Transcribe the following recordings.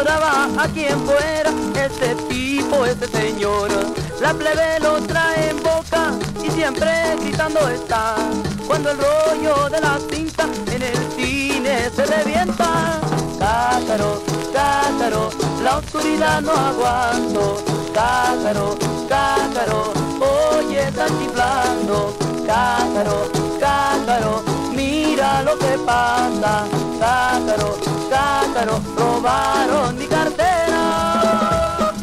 trabaja aquí en fuera, este tipo, este señor. La plebe lo trae en boca y siempre gritando está. Cuando el rollo de la cinta en el cine se revienta. Cacaro, Cacaro, la oscuridad no aguanto. Cacaro, Cacaro, oye, están chiflando. Cacaro, Cacaro, mira lo que pasa. Cacaro, Cacaro, robaron mi cartera.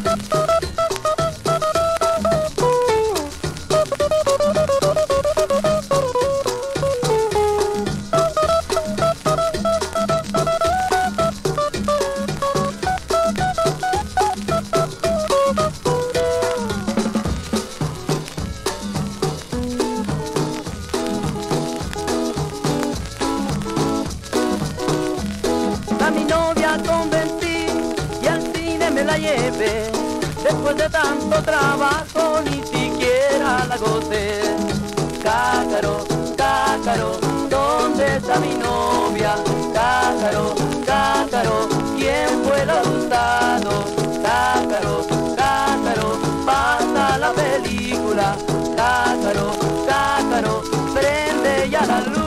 Después de tanto trabajo ni siquiera la gocé. Cacaro, Cacaro, ¿dónde está mi novia? Cacaro, Cacaro, ¿quién fue el abusado? Cacaro, Cacaro, pasa la película. Cacaro, Cacaro, prende ya la luz.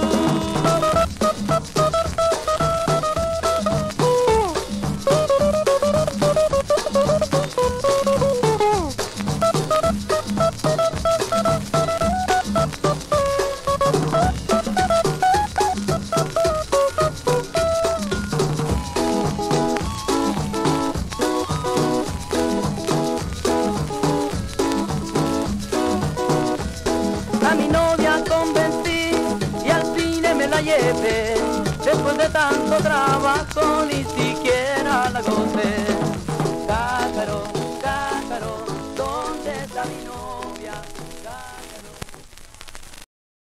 Después de tanto trabajo ni siquiera